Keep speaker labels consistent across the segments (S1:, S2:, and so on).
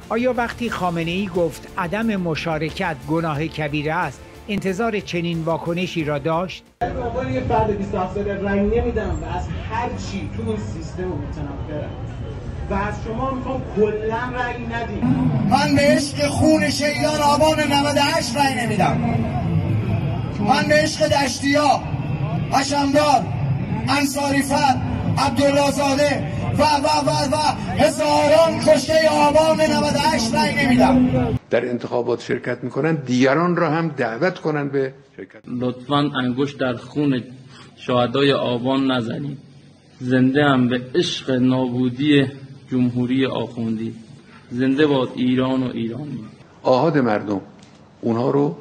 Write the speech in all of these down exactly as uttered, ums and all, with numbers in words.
S1: آیا وقتی خامنه‌ای گفت عدم مشارکت گناه کبیره است، انتظار چنین واکنشی را داشت؟
S2: من به عنوان یه فرد بیست و هفت ساله رأی نمیدم و از هر چی تو این سیستم متنفرم و از شما میخوام کلا رأی ندید.
S3: من به عشق خون شهیدان آبان نود و هشت رأی نمیدم. من به عشق دشتیا، حشمدار، انصاری‌فر، عبدالله زاده و و و و هزاران کشته آبان نود و هشت رأی نمیدم.
S4: در انتخابات شرکت میکنن، دیگران را هم دعوت کنن به شرکت.
S5: لطفاً انگشت در خون شهدای آبان نزنید. زنده هم به عشق نابودی جمهوری آخوندی. زنده باد ایران و ایرانی.
S4: آحاد مردم اونها رو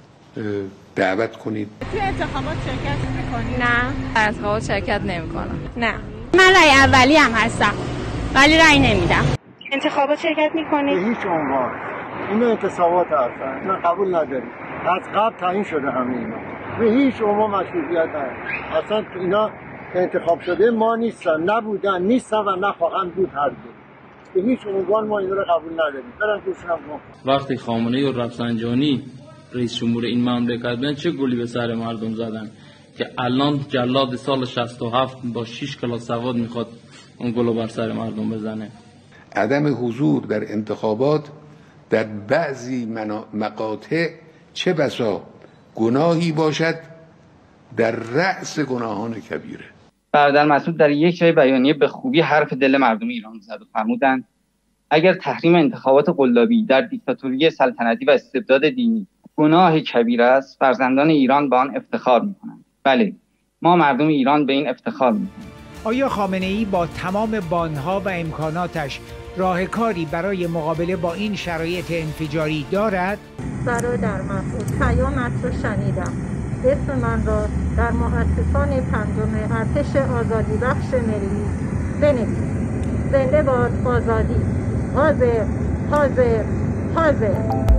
S4: دعوت کنید.
S6: توی انتخابات شرکت میکنید؟
S7: نه، در انتخابات شرکت نمیکنم.
S6: نه.
S7: من رأی اولی هم هستم ولی رأی نمیدم.
S6: انتخابات شرکت میکنید؟
S8: به هیچ عنوان. این انتخابات هستن. من قبول نداریم. از قبل تعیین شده همه اینا. به هیچ عنوان مشروعیت نداره. اصلا اینا انتخاب شده ما نیستن، نبودن، نیستن و نخواهند بود هرگز. به هیچ عنوان ما اینا رو قبول نداریم. برام گوشم کن.
S5: وقتی خامنه‌ای و رفسنجانی رئیس جمهور این مملکت بودن چه گلی به سر مردم زدن که الان جلاد سال شصت و هفت با شش کلاس سواد میخواد اون گلو بر سر مردم بزنه.
S4: عدم حضور در انتخابات در بعضی مقاطع چه بسا گناهی باشد در رأس گناهان کبیره.
S9: برادر مسعود در یک جای بیانیه به خوبی حرف دل مردم ایران زد و فرمودند اگر تحریم انتخابات قلابی در دیکتاتوری سلطنتی و استبداد دینی گناه کبیر است، فرزندان ایران به آن افتخار می‌کنند. بله، ما مردم ایران به این افتخار می‌کنیم.
S1: آیا خامنه‌ای با تمام بانها و امکاناتش راه کاری برای مقابله با این شرایط انفجاری دارد؟
S6: برادر مسعود، پیامت رو شنیدم. اسم من را در مؤسسان پنجم ارتش آزادی بخش ملی بنویس. زنده باد آزادی. حاضر، حاضر، حاضر.